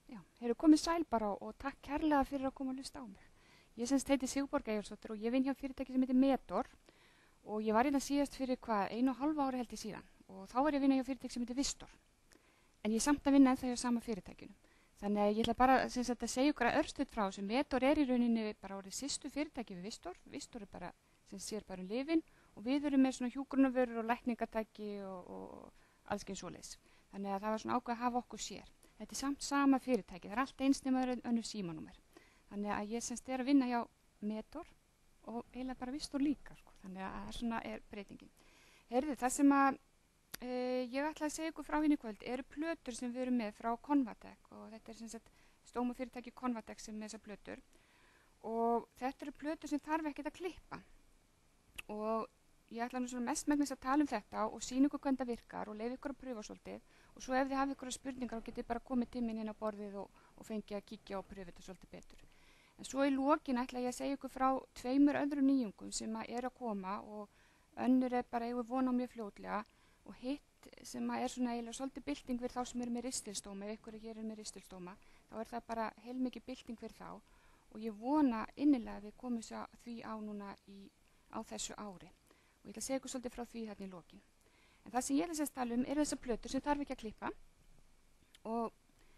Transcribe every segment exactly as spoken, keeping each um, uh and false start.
Já, hefur komið sæl bara og takk kærlega fyrir að koma að hlusta á mig. Ég semst heiti Sigurborg Eyjólfsdóttir og ég vinn hjá fyrirtæki sem heitir Metor og ég var hérna síðast fyrir hvað, einu og hálfa ári held ég síðan og þá var ég að vinna hjá fyrirtæki sem heitir Vistor. En ég er samt að vinna ennþá hjá sama fyrirtækinu. Þannig að ég ætla bara semst að segja ykkur að örstuð frá þessu. Metor er í rauninni bara orðið sýstu fyrirtæki við Vistor. Vistor er bara, sem sér bara um lyfin og við erum með svona hjúkrunarvörur og lækningatæki og, og alls keins svoleiðis. Þannig að það var svona ákveð að hafa okkur sér. Þetta er samt sama fyrirtæki, það er allt eins nema önnur símanúmer. Þannig að ég semst er að vinna hjá Metor og eiginlega bara Vistor líka, sko. Þannig að það svona er breytingin. Heyrðu, það sem að e, ég ætla að segja ykkur frá hérna í kvöld eru plötur sem við erum með frá Convatec og þetta er semst stómafyrirtæki Convatec sem með þessar plötur og þetta eru plötur sem þarf ekkert að klippa og ég ætla nú svona mestmegnis að tala um þetta og sýna ykkur hvernig það virkar og leyfa ykkur að pröfa svolítið og svo ef þið hafið ykkur spurningar þá getið bara komið tíminn inn á borðið og, og fengið að kíkja og pröfa þetta svolítið betur. En svo í lokin ætla ég að segja ykkur frá tveimur öðrum nýjungum sem að er að koma og önnur er bara eigum von á mjög fljótlega og hitt sem að er svona eiginlega svolítið bylting fyrir þá sem eru með ristilstóma, ef ykkur hér er með ristilstóma, þá er það bara heilmikið bylting fyrir þá og ég vona innilega að við komum því á núna í, á þessu ári. Og ég ætla að segja ykkur svolítið frá því þarna í lokin. En það sem ég ætla að tala um eru þessar plötur sem þarf ekki að klippa og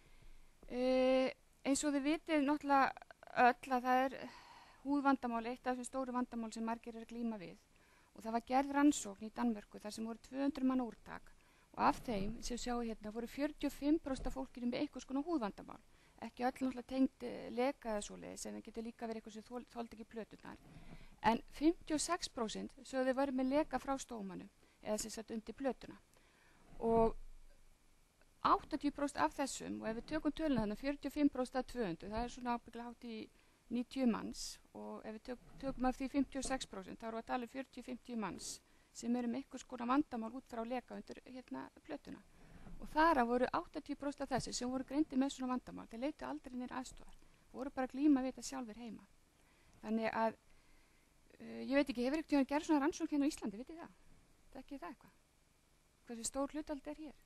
e, eins og þið vitið náttúrulega öll að það er húðvandamál, eitt af þessum stóru vandamál sem margir er að glíma við og það var gerð rannsókn í Danmörku þar sem voru tvö hundruð manna úrtak og af þeim sem sjáu hérna voru fjörutíu og fimm prósent af fólkinu með einhvers konar húðvandamál. Ekki öll náttúrulega tengt leka eða svoleiðis en það getur líka verið eitthvað sem þol, þoldi ekki plöturnar. En fimmtíu og sex prósent sögðu þau væru með leka frá stómanum eða sem sagt undir plötuna og áttatíu prósent af þessum og ef við tökum töluna þannig fjörutíu og fimm prósent af tvö hundruð það er svona ábyggilega hátt í níutíu manns og ef við tök, tökum af því fimmtíu og sex prósent þá eru að tala um fjörutíu til fimmtíu manns sem eru með einhvers konar vandamál út frá leka undir hérna plötuna og þar að voru áttatíu prósent af þessu sem voru greindir með svona vandamál þeir leitu aldrei niður aðstofar voru bara að glíma við þetta sjálfur heima þannig að uh, ég veit ekki, hefur ekkert gerð svona rannsókn hérna á Íslandi, vitið það? Þekkið það eitthvað? Hversu stór hlutald er hér?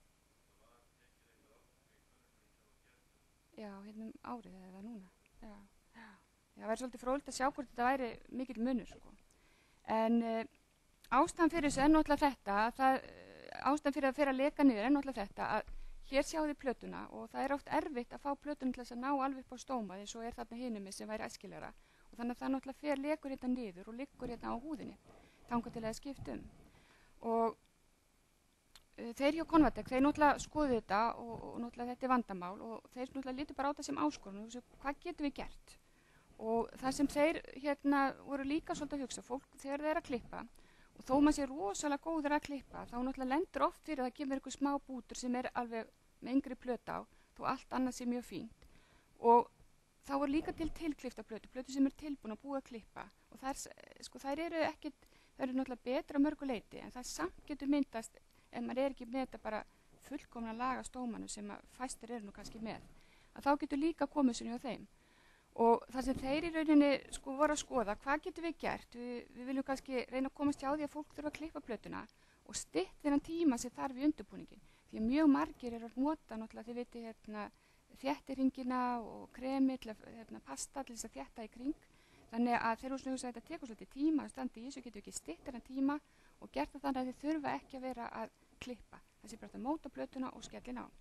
Já, hérna um árið eða núna. Já, já. Það væri svolítið fróðlegt að sjá hvort þetta væri mikill munur, sko. En uh, ástæðan fyrir þessu er náttúrulega þetta, það, uh, ástæðan fyrir að fyrir að leka niður er náttúrulega þetta að hér sjáu þið plötuna og það er oft erfitt að fá plötuna til þess að ná alveg upp á stóma eins og er þarna hinum með sem væri æskilegra og þannig að það náttúrulega fer lekur hérna niður og liggur hérna á húðinni þangað til að skipta um. Og uh, þeir hjá Convatec, þeir náttúrulega skoðu þetta og, og náttúrulega þetta er vandamál og þeir náttúrulega lítu bara á þetta sem áskorun og þessu, hvað getum við gert? Og það sem þeir hérna voru líka svolítið að hugsa, fólk þegar þeir eru að klippa og þó maður sé rosalega góður að klippa þá náttúrulega lendur oft fyrir að það kemur einhver smá bútur sem er alveg með yngri plötu á þó allt annað sé mjög fínt og þá er líka til tilklifta plötu, plötu sem er tilbúin að búa að klippa og þær, sko, þær eru ekkit það eru náttúrulega betra mörgu leiti en það samt getur myndast ef maður er ekki með þetta bara fullkomna laga stómanu sem að fæstir eru nú kannski með að þá getur líka komið sér hjá þeim og það sem þeir í rauninni sko voru að skoða hvað getur við gert við, við viljum kannski reyna að komast hjá því að fólk þurfa að klippa plötuna og stytt þennan tíma sem þarf í undirbúningin því að mjög margir eru að nota náttúrulega þið viti hérna þéttiringina og kremi til að hérna, pasta til þess að þétta í kring þannig að þeir eru svona að þetta tekur svolítið tíma að standa í þessu getur ekki stytt þennan tíma og gert það þannig að þið þurfa ekki að vera að klippa það sé bara að móta plötuna og skellin á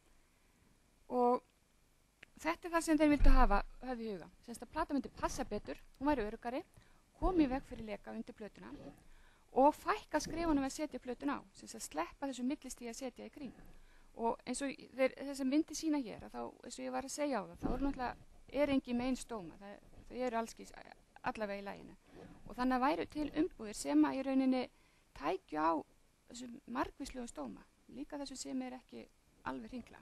og þetta er það sem þeir vildu hafa höfðu í huga semst að plata myndi passa betur hún væri öruggari, komi í veg fyrir leka undir plötuna og fækka skrifunum að setja plötuna á semst að sleppa þessu millistíð að setja í kring og eins og þeir, þess að myndi sína hér að þá, eins og ég var að segja á það þá er náttúrulega er engin með einn stóma það, það eru allskís allavega í læginu og þannig að væru til umbúðir sem að í rauninni tækju á þessum margvíslegu stóma líka þessu sem er ekki alveg hringla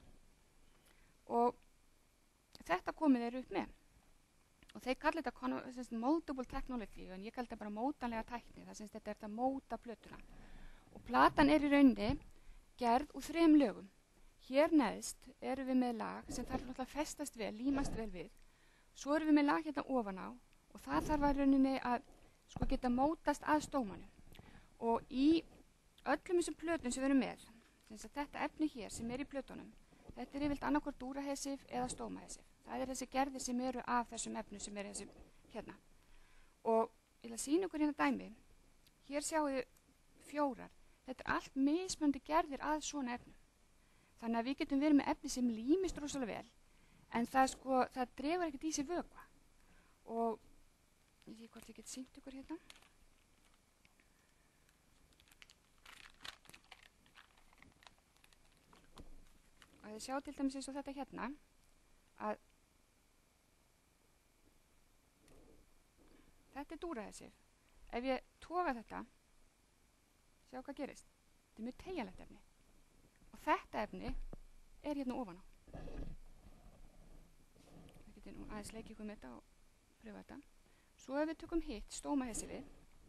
og þetta komið þeir upp með og þeir kalli þetta moldable technology en ég kalli þetta bara mótanlega tækni það sem þetta er að móta plötuna og platan er í rauninni gerð úr þrem lögum hér neðst erum við með lag sem þarf náttúrulega að festast vel, límast vel við svo erum við með lag hérna ofan á og það þarf að rauninni að sko geta mótast að stómanum og í öllum þessum plötum sem við erum með þess að þetta efni hér sem er í plötunum Þetta er yfirleitt annarkvort dúrahesif eða stómahesif. Það er þessi gerðir sem eru af þessum efnum sem eru þessi hérna. Og ég ætla að sýna ykkur hérna dæmi. Hér sjáu þið fjórar. Þetta er allt mismunandi gerðir að svona efnum. Þannig að við getum verið með efni sem límist rosalega vel, en það, sko, það dregur ekkert í sig vökva. Og ég sé hvort ég get sýnt ykkur hérna. Og þið sjá til dæmis eins og þetta hérna, að þetta er dúrahesif. Ef ég toga þetta, sjá hvað gerist. Þetta er mjög teygjanlegt efni. Og þetta efni er hérna ofan á. Við getum nú aðeins leikið ykkur með þetta og pröfa þetta. Svo ef við tökum hitt, stómahesifið,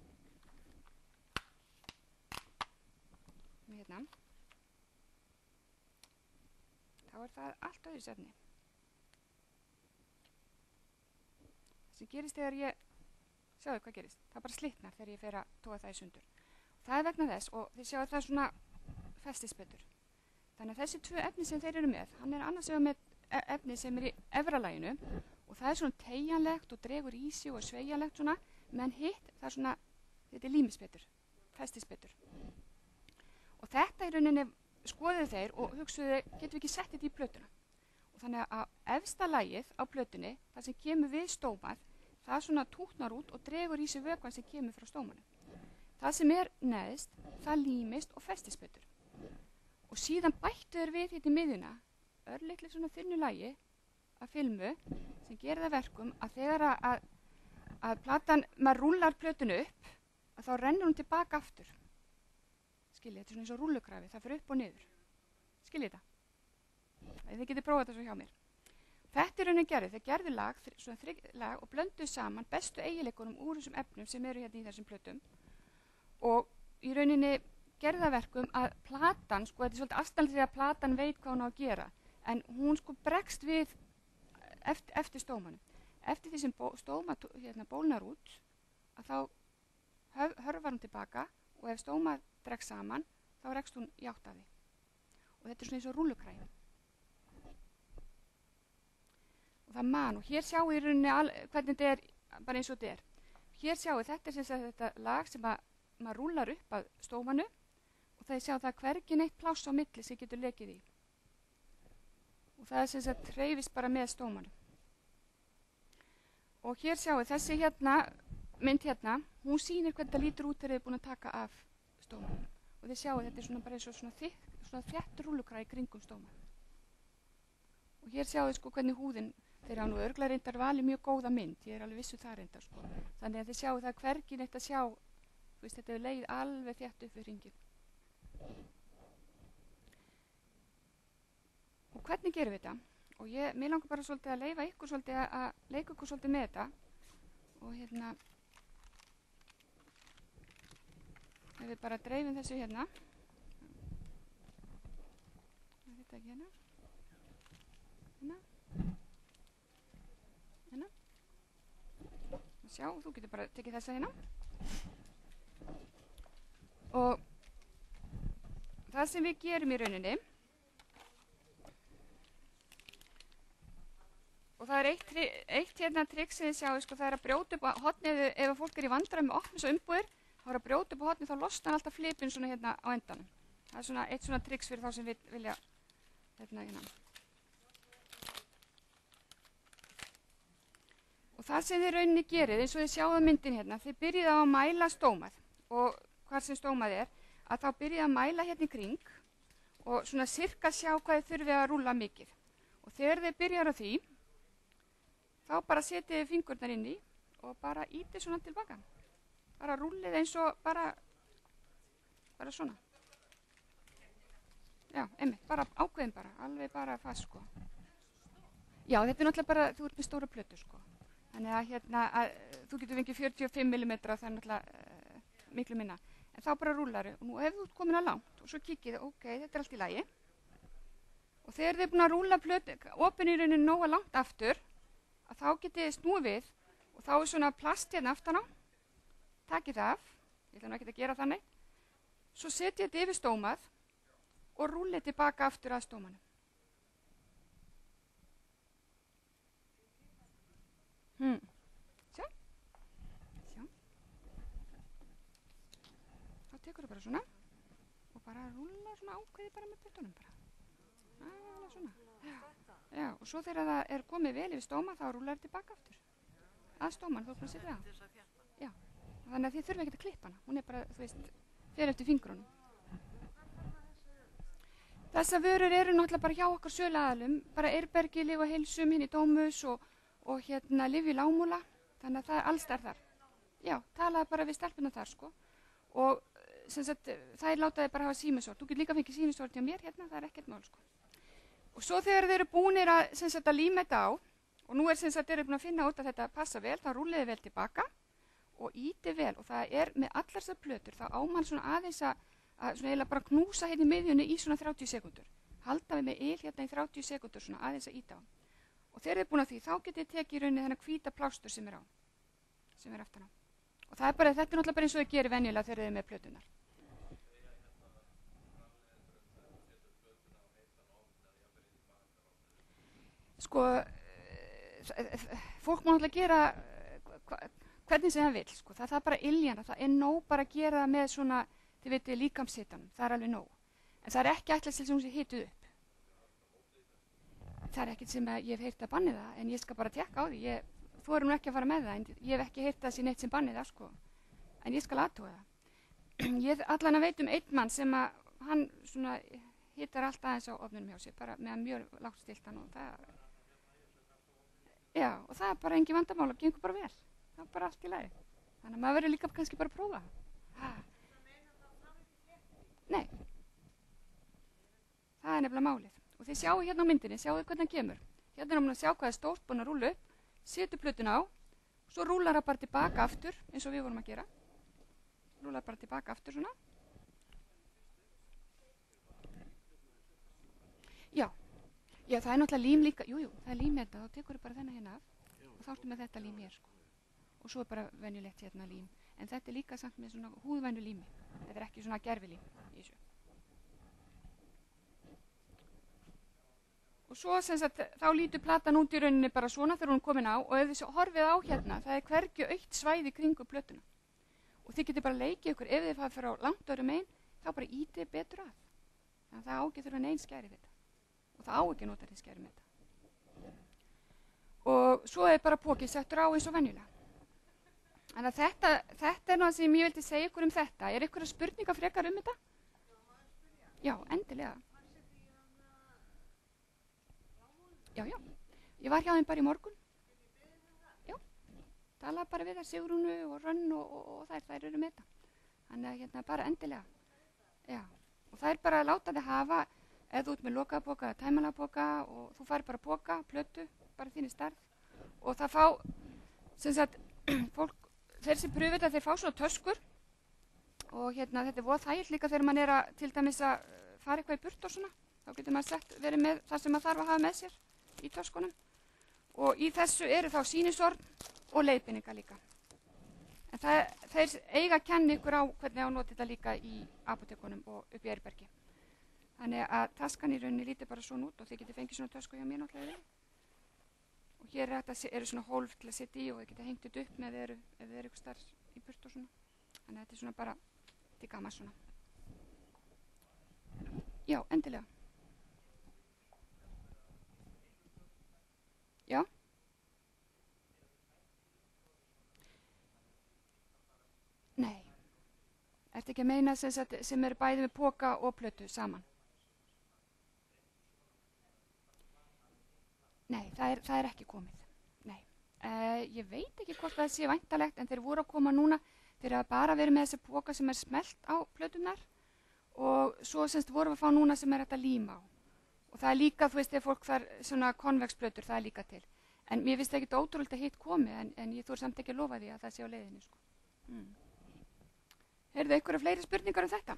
með hérna, þá er það allt öðru efni. Það sem gerist þegar ég, sjáðu hvað gerist, það bara slitnar þegar ég fer að toga það í sundur. Það er vegna þess, og þið sjáu að það er svona festist betur. Þannig að þessi tvö efni sem þeir eru með, hann er annars vegar með efni sem er í efra laginu og það er svona teygjanlegt og dregur í sig og er sveigjanlegt svona, menn hitt, það er svona, þetta er límis betur, festist betur. Og þetta í rauninni skoðuðu þeir og hugsuðu, getum við ekki sett þetta í plötuna. Og þannig að efsta lagið á plötunni, það sem kemur við stómað, það svona tútnar út og dregur í sig vökvann sem kemur frá stómanum. Það sem er neðst, það límist og festist betur. Og síðan bættu þeir við hérna í miðjuna, örlitlega svona þunnu lagi af filmu sem gerir það verkum að þegar að, að, að platan, maður rúllar plötunu upp, að þá rennur hún tilbaka aftur. Skiljið, þetta er svona eins og rúllukrafi, það fyrir upp og niður. Skiljið þetta? Þið getið prófað þetta svo hjá mér. Þetta er raunin gerði, þeir gerði lag, svona þrygg lag og blönduðu saman bestu eiginleikunum úr þessum efnum sem eru hérna í þessum plötum. Og í rauninni gerði það verkum að platan, sko, þetta er svolítið aðstæðanlegt því að platan veit hvað hún á að gera, en hún sko bregst við eftir, eftir stómanum. Eftir því sem bó, stóma hérna, bólnar út, að þá höf, hörfar hún tilbaka og ef stóma dregst saman, þá rekst hún í átt af því. Og þetta er svona eins og rúllukræði. Og það man, og hér sjáu í rauninni al, hvernig þetta er, bara eins og þetta er. Hér sjáu þetta er sem sagt þetta lag sem að maður rúllar upp að stómanu og það sjá það hvergi neitt pláss á milli sem getur lekið í. Og það er sem sagt hreyfist bara með stómanu. Og hér sjáu þessi hérna, mynd hérna, hún sýnir hvernig það lítur út þegar þið er búin að taka af stómanu. Og þið sjáu þetta er svona bara eins og svona þykk, svona þétt rúllukræði kringum stómanu. Og hér sjáu þið sko hvernig húðin, þeir hafa nú örugglega reyndar valið mjög góða mynd, ég er alveg vissu það reyndar sko. Þannig að þið sjáu það hvergi neitt að sjá, þú veist, þetta er leið alveg þétt upp við hringinn. Og hvernig gerum við þetta? Og ég, mér langar bara svolítið að leyfa ykkur svolítið að, að leika ykkur svolítið með þetta. Og hérna, ef við bara dreifum þessu hérna. Það er þetta ekki hérna. Hérna. Hérna. Og sjá, þú getur bara tekið þessa hérna. Og það sem við gerum í rauninni, og það er eitt, eitt hérna trikk sem þið sjáu, sko, það er að brjóta upp á hornið, ef fólk er í vandræðum með opnis og umbúðir, þá er að brjóta upp á hornið, þá losnar alltaf flipin svona hérna á endanum. Það er svona eitt svona trikks fyrir þá sem við vilja hérna hérna. Og það sem þið rauninni gerið, eins og þið sjáu myndin hérna, þið byrjið á að mæla stómað og hvar sem stómað er, að þá byrjið að mæla hérna í kring og svona sirka sjá hvað þið þurfið að rúlla mikið. Og þegar þið byrjar á því, þá bara setið þið fingurnar inn í og bara ítið svona tilbaka. Bara rúllið eins og bara, bara svona. Já, einmitt, bara ákveðin bara, alveg bara fast sko. Já, þetta er náttúrulega bara, þú ert með stóra plötu sko. Þannig að hérna, að, þú getur fengið fjörutíu og fimm millimetra, það er náttúrulega uh, miklu minna. En þá bara rúllar þau og nú ef þú ert komin að langt og svo kikið þið, ok, þetta er allt í lagi. Og þegar þið er búin að rúlla plötu, opin í rauninni nóga langt aftur, að þá getið þið snúið við og þá er svona plast hérna aftan á, takið það af, ég ætla nú ekki að gera þannig, svo setjið þetta yfir stómað og rúllið tilbaka aftur að stómanum. svona og bara rúlla svona ákveði bara með puttunum bara. Alveg svona. Já. Já, og svo þegar það er komið vel yfir stóma þá rúlar þetta tilbaka aftur. Að stóman, þú kannski setja það. Já, þannig að þið þurfa ekki að klippa hana. Hún er bara, þú veist, fer eftir fingrunum. Þessar vörur eru náttúrulega bara hjá okkar söluaðilum, bara Eyrbergi, Lyf og Heilsum, hinn í Dómus og, og hérna Lyf í Lágmúla, þannig að það er alls þar þar. Já, talaði bara við stelpuna þar sko og sem sagt, þær látaði bara hafa símisort. Þú getur líka fengið símisort hjá mér hérna, það er ekkert mál sko. Og svo þegar þeir eru búnir að, sem sagt, að líma þetta á og nú er sem sagt, þeir eru búin að finna út að þetta passa vel, þá rúliði vel tilbaka og íti vel og það er með allar þessar plötur, þá á mann svona aðeins að að svona eiginlega bara knúsa hérna í miðjunni í svona þrjátíu sekúndur. Halda við með yl hérna í þrjátíu sekúndur svona aðeins að íta á. Og þegar þið er búin að því, þá getið þið tekið í rauninni þennan hvíta plástur sem er á, sem er aftan á. Og það er bara, þetta er náttúrulega bara eins og þið gerir venjulega þegar þið er með plötunar. Sko, fólk má náttúrulega gera hvernig sem það vil, sko. Það er bara iljana, það er nóg bara að gera það með svona þið veitir líkamshitanum, það er alveg nóg. En það er ekki ætlast til sem hún sé hituð upp. Það er ekkert sem að ég hef heyrt að banni það, en ég skal bara tekka á því. Ég þorir nú ekki að fara með það, en ég hef ekki heyrt það sé neitt sem banni það, sko. En ég skal athuga það. Ég allan að veit um einn mann sem að hann svona hitar allt aðeins á ofnunum hjá sér, bara með mjög lágt stiltan og það... Já, og það er bara engin vandamál, það gengur bara vel. Það er bara allt í lagi. Þannig að maður verður líka kannski bara að prófa. Ha. Nei, það er nefnilega málið og þið sjáu hérna á myndinni, sjáu hvernig hann kemur. Hérna er hann að sjá hvað er stórt, búin að rúlla upp, setur plötuna á, svo rúlar það bara tilbaka aftur eins og við vorum að gera. Rúlar bara tilbaka aftur svona. Já, já það er náttúrulega lím líka, jújú, jú, það er lím hérna, þá tekur þið bara þennan hérna af og þá ertu með þetta lím hér sko. Og svo er bara venjulegt hérna lím, en þetta er líka samt með svona húðvænu lími. Þetta er ekki svona gerfilím í þessu. Og svo sem sagt, þá lítur platan út í rauninni bara svona þegar hún er komin á og ef þið horfið á hérna, það er hvergi aukt svæði kringu plötuna. Og þið getur bara leikið ykkur, ef þið fara fyrir á langt öðrum einn, þá bara ítið betur að. Þannig að það á ekki þurfa neinn skæri við þetta. Og það á ekki nota því skæri með þetta. Og svo er bara pókið settur á eins og venjulega. Þannig að þetta, þetta er náttúrulega sem ég vildi segja ykkur um þetta. Er ykkur spurningar frekar um þetta? Já, endilega. Já, já. Ég var hjá þeim bara í morgun. Já. Talaði bara við þær Sigrúnu og Rönn og, og, og þær, þær eru með þetta. Þannig að hérna bara endilega. Já. Og það er bara að láta þið hafa, eða þú ert með lokaða poka eða tæmanlega poka og þú fær bara poka, plötu, bara þín í starf. Og það fá, sem sagt, fólk, þeir sem pröfu þetta, þeir fá svona töskur og hérna þetta er voða þægilt líka þegar mann er að til dæmis að fara eitthvað í burt og svona. Þá getur maður sett verið með það sem maður þarf að hafa með sér í töskunum. Og í þessu eru þá sýnisorn og leiðbeiningar líka. En það, þeir eiga að kenna ykkur á hvernig á að nota þetta líka í apótekunum og upp í Eyrbergi. Þannig að taskan í rauninni lítur bara svona út og þið getur fengið svona tösku hjá mér náttúrulega. Og hér er þetta, eru svona hólf til að setja í og þið geta hengt þetta upp með ef þið eru, ef þið eru ykkur starf í burt og svona. Þannig að þetta er svona bara til gamans svona. Já, endilega. Já. Nei. Ertu ekki að meina sem, sem eru bæði með poka og plötu saman? Nei, það er, það er ekki komið. Nei. Uh, ég veit ekki hvort það sé væntalegt en þeir voru að koma núna, þeir hafa bara verið með þessi poka sem er smelt á plötunar og svo semst vorum við að fá núna sem er hægt að líma á. Og það er líka, þú veist, ef fólk þar svona konvexplötur, það er líka til. En mér finnst það ekki ótrúlega hitt komið en, en ég þór samt ekki að lofa því að það sé á leiðinni, sko. Mm. Heyrðu einhverja fleiri spurningar um þetta?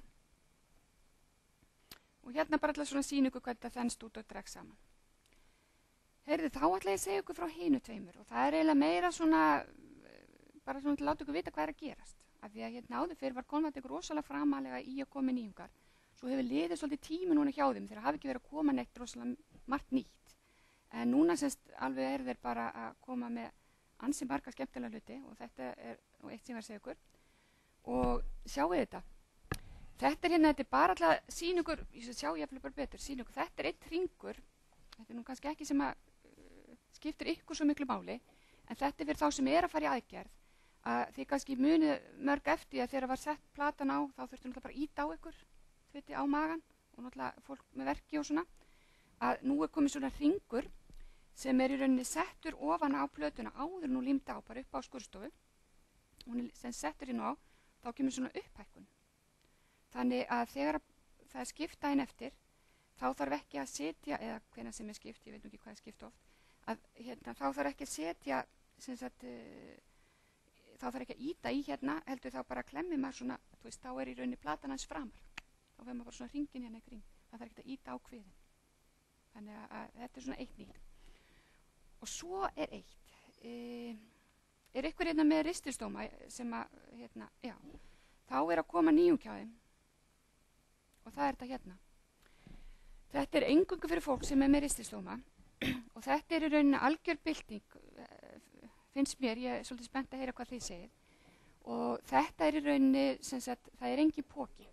Og hérna bara alltaf svona sýna ykkur hvað þetta þenst út og dregst saman. Heyrðu, þá ætla ég að segja ykkur frá hinu tveimur og það er eiginlega meira svona, bara svona til að láta ykkur vita hvað er að gerast. Af því að hérna áður fyrir var konvænt ykkur rosalega framalega í að koma nýjungar. Svo hefur liðið svolítið tími núna hjá þeim, þeir hafa ekki verið að koma neitt rosalega margt nýtt. En núna semst alveg er þeir bara að koma með ansi marga skemmtilega hluti og þetta er nú eitt sem ég var að segja ykkur. Og sjáu þetta. Þetta er hérna, þetta er bara alltaf sýningur, ég sjá ég eftir bara betur, sýningur, þetta er eitt hringur, þetta er nú kannski ekki sem að uh, skiptir ykkur svo miklu máli, en þetta er fyrir þá sem er að fara í aðgerð, að þið kannski munið mörg eftir að þegar var sett platan á, þá þurftu náttúrulega bara ít á ykkur, þviti á magan og náttúrulega fólk með verki og svona, að nú er komið svona hringur sem er í rauninni settur ofan á plötuna áður nú límt á, bara upp á skurðstofu, hún er sem settur hérna á, þá kemur svona upphækkun. Þannig að þegar það er skipt daginn eftir, þá þarf ekki að setja, eða hvenær sem er skipt, ég veit nú ekki hvað er skipt oft, að hérna, þá þarf ekki að setja, sem sagt, uh, þá þarf ekki að íta í hérna, heldur þá bara að klemmi maður svona, þú veist, þá er í rauninni platan hans framar. Þá fer maður bara svona hringin hérna í kring, það þarf ekki að íta á kviðin. Þannig að, að þetta er svona eitt nýtt. Og svo er eitt, uh, er ykkur hérna með rististóma sem að, hérna, já, þá er að koma nýjung hjá þeim. Og það er þetta hérna. Þetta er eingöngu fyrir fólk sem er með rististóma og þetta er í rauninni algjör bylting, finnst mér, ég er svolítið spennt að heyra hvað þið segir. Og þetta er í rauninni, sem sagt, það er engin póki.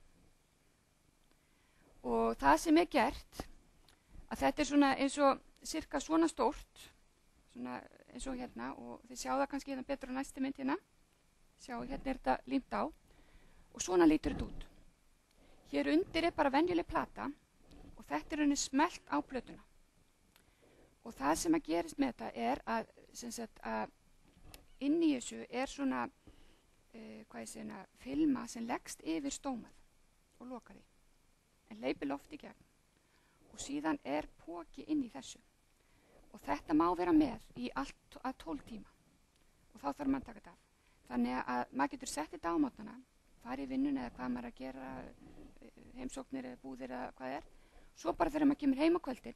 Og það sem er gert, að þetta er svona eins og cirka svona stórt, svona eins og hérna, og þið sjáu það kannski hérna betur á næstu mynd hérna. Sjáu, hérna er þetta límt á og svona lítur þetta út. Hér undir er bara venjuleg plata og þetta er rauninni smelt á plötuna. Og það sem að gerist með þetta er að, sem sagt, að inn í þessu er svona, uh, hvað ég segna, filma sem leggst yfir stómað og loka því. En hleypir loft í gegn. Og síðan er póki inn í þessu. Og þetta má vera með í allt að tólf tíma. Og þá þarf maður að taka þetta af. Þannig að maður getur sett þetta á mótnana, fara í vinnun eða hvað maður að gera, heimsóknir eða búðir eða hvað er. Svo bara þegar maður kemur heim á kvöldin,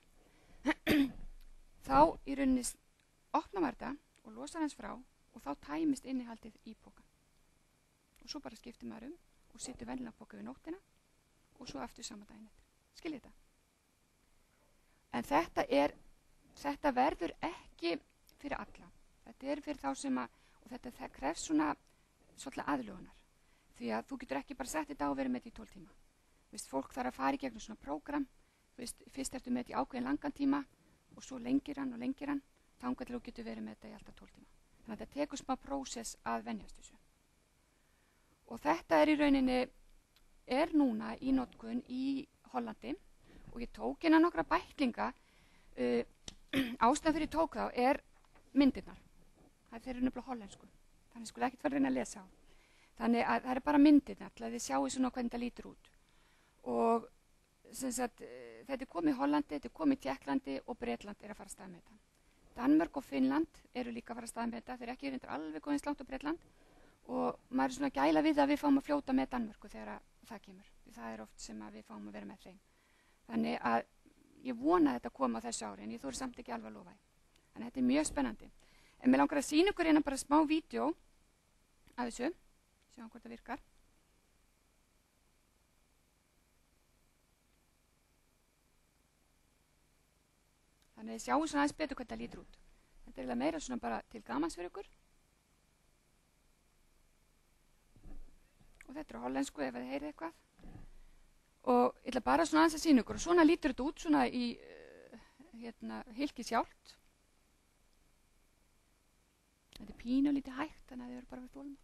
þá í rauninni opna maður þetta og losar hans frá og þá tæmist innihaldið í pókan. Og svo bara skiptir maður um og setur venjulega póka við nóttina og svo aftur sama daginn eftir. Skiljið þetta? En þetta er, þetta verður ekki fyrir alla. Þetta er fyrir þá sem að, og þetta það krefst svona svolítið aðlögunar. Því að þú getur ekki bara sett þetta á og verið með þetta í tólf tíma. Vist, fólk þarf að fara í gegnum svona prógram. Vist, fyrst ertu með þetta í ákveðin langan tíma og svo lengir hann og lengir hann. Þangað til þú getur verið með þetta í alltaf tólf tíma. Þannig að þetta tekur smá prósess að venjast þessu. Og þetta er í rauninni, er núna í notkun í Hollandi og ég tók hérna nokkra bæklinga. Uh, ástæðan fyrir ég tók þá er myndirnar. Það er nefnilega hollensku. Þannig skulle ekkert fara að reyna að lesa á. Þannig að það er bara myndirnar til að þið sjáu svona hvernig það lítur út. Og sem sagt, þetta er komið í Hollandi, þetta er komið í Tékklandi og Bretland er að fara að staða með þetta. Danmörk og Finnland eru líka að fara að staða með þetta, þeir eru ekki reyndar alveg komið slátt á Bretland og maður er svona gæla við að við fáum að fljóta með Danmörku þegar það kemur. Því það er oft sem að við fáum að vera með þeim. Þannig að ég vona að þetta koma á þessu ári en ég þori samt ekki alveg að lofa því. Þannig að þetta er mjög spennandi. En mér langar að sýna ykkur hérna bara smá vídeo af þessu, sjáum hvort það virkar. Þannig að þið sjáum svona aðeins betur hvernig það lítur út. Þetta er eiginlega meira svona bara til gamans fyrir ykkur. Og þetta er hollensku ef þið heyrið eitthvað. Og ég ætla bara svona aðeins að sýna ykkur. Og svona lítur þetta út svona í uh, hérna, hylki sjálft. Þetta er pínu lítið hægt, þannig að þið verður bara fyrir þólum.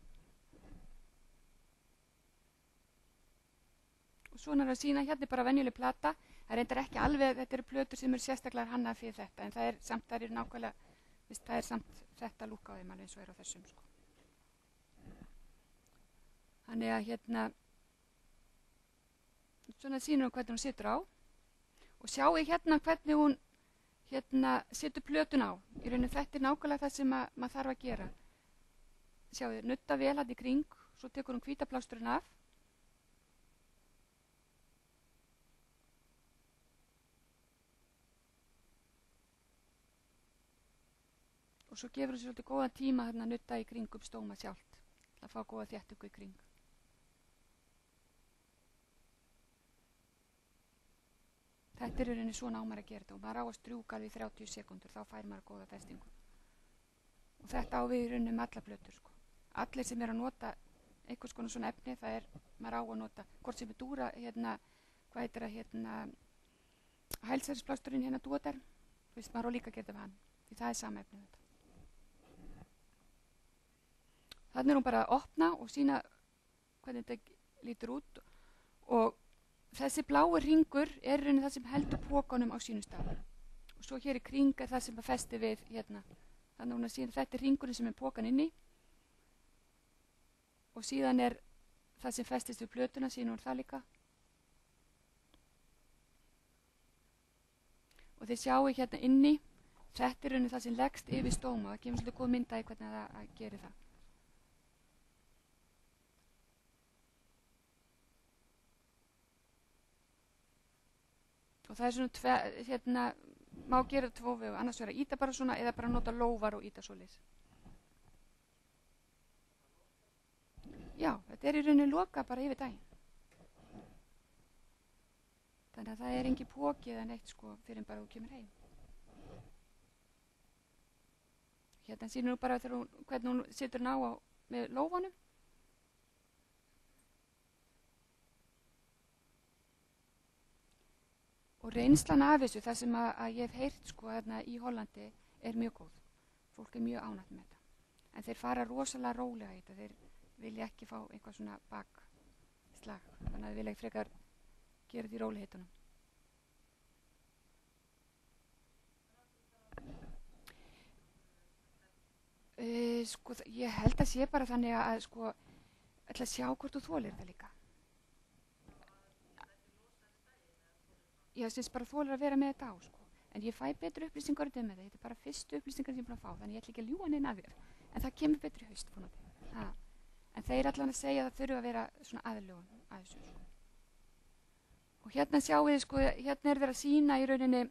Og svona er að sína hérna bara venjuleg plata. Það reyndar ekki alveg, þetta eru plötur sem eru sérstaklega hannað fyrir þetta, en það er samt, það er nákvæmlega, viðst, það er samt þetta lúk á þeim alveg eins og er á þessum, sko. Þannig að hérna, svona sýnum við hvernig hún situr á og sjáu hérna hvernig hún hérna setur plötun á. Í rauninni þetta er nákvæmlega það sem að, maður þarf að gera. Sjáu þið, nutta vel hann í kring, svo tekur hún hvítaplásturinn af. Og svo gefur hún sér svolítið góðan tíma hérna að nutta í kring upp stóma sjálft, til að fá góða þéttingu í kring. Þetta er í rauninni svona á maður að gera þetta og maður á að strjúka alveg í þrjátíu sekúndur, þá fær maður góða festingu. Og þetta á við í rauninni með alla plötur, sko. Allir sem er að nota einhvers konar svona efni, það er, maður á að nota, hvort sem er dúra, hérna, hvað heitir það, hérna, hælsærisplásturinn, hérna Duoderm, þú veist, maður á líka að gera þetta við hann, því það er sama efni þetta. Þannig er hún bara að opna og sína hvernig þetta lítur út og þessi blái ringur er í rauninni það sem heldur pokanum á sínum stað. Og svo hér í kring er það sem að festi við hérna. Þannig að hún að sína þetta er ringurinn sem er pokan inni og síðan er það sem festist við plötuna, sína hún það líka. Og þið sjáu hérna inni, þetta er í rauninni það sem leggst yfir stóma. Það kemur svolítið góð mynda í hvernig það gerir það. Og það er svona, tve, hérna, má gera tvo vegu, annars vera að íta bara svona eða bara nota lófar og íta svoleiðis. Já, þetta er í rauninni loka bara yfir daginn. Þannig að það er engin póki eða neitt sko fyrir en bara þú kemur heim. Hérna sýnir hún bara hún, hvernig hún situr ná á með lófanum. Og reynslan af þessu, það sem að, að ég hef heyrt sko hérna í Hollandi, er mjög góð. Fólk er mjög ánægt með þetta. En þeir fara rosalega rólega í þetta. Þeir vilja ekki fá eitthvað svona bakslag. Þannig að þeir vilja ekki frekar gera því rólegheitunum. Uh, sko, ég held að sé bara þannig að sko, ætla að sjá hvort þú þolir þetta líka. Ég syns bara þolir að vera með þetta á sko. En ég fæ betri upplýsingar um þetta. Þetta er bara fyrstu upplýsingar sem ég er búin að fá. Þannig ég ætla ekki að ljúga neina að þér. En það kemur betri haust vonandi. Ha. En þeir allan að segja að það þurfa að vera svona aðlögun að þessu sko. Og hérna sjáu þið sko, hérna er þeir að sýna í rauninni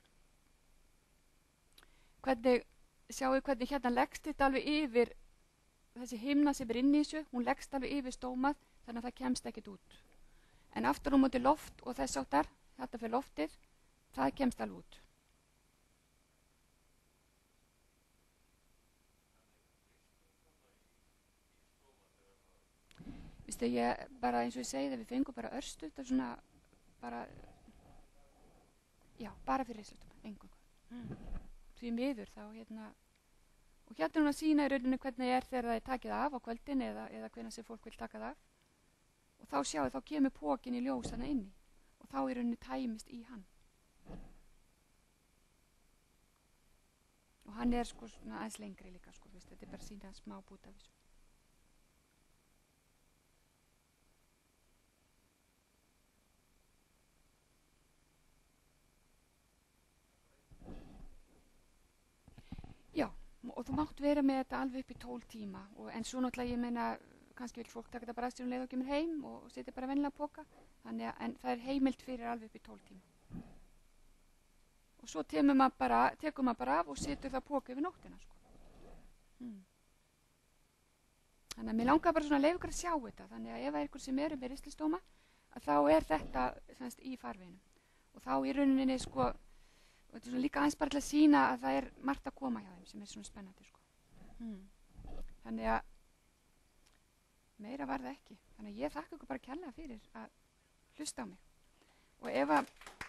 hvernig, sjáu þið hvernig hérna leggst þetta alveg yfir þessi himna sem er inn í þessu. Hún leggst alveg yfir stómað þannig að það kemst ekkert út. En aftur á móti loft og þess áttar þetta fyrir loftið, það kemst alveg út. Vistu, ég bara eins og ég segi það, við fengum bara örstu, þetta svona, bara, já, bara fyrir reislutum, engungu. Mm. Því miður þá, hérna, og hérna er hún að sína í rauninni hvernig er þegar það er takið af á kvöldin eða, eða hvernig sem fólk vil taka það af. Og þá sjáu, þá kemur pókin í ljós hana inni. Og þá í rauninni tæmist í hann. Og hann er sko svona aðeins lengri líka sko, veist, þetta er bara sína smá bút af þessu. Já, og þú mátt vera með þetta alveg upp í tólf tíma, og, en svo náttúrulega ég meina, kannski vil fólk taka þetta bara að stjórn leið og kemur heim og setja bara vennilega póka, þannig að en það er heimilt fyrir alveg upp í tólf tíma. Og svo tekur maður bara, tekur maður bara af og setur það póka yfir nóttina sko. Hmm. Þannig að mér langar bara svona að leyfa ykkur að sjá þetta, þannig að ef það er ykkur sem eru með ristilstóma, að þá er þetta semst í farveginu. Og þá í rauninni sko, og þetta er svona líka aðeins bara til að sýna að það er margt að koma hjá þeim sem er svona spennandi sko. Hmm. Þannig að meira var það ekki. Þannig að ég þakka ykkur bara kærlega fyrir að hlusta á mig. Og ef að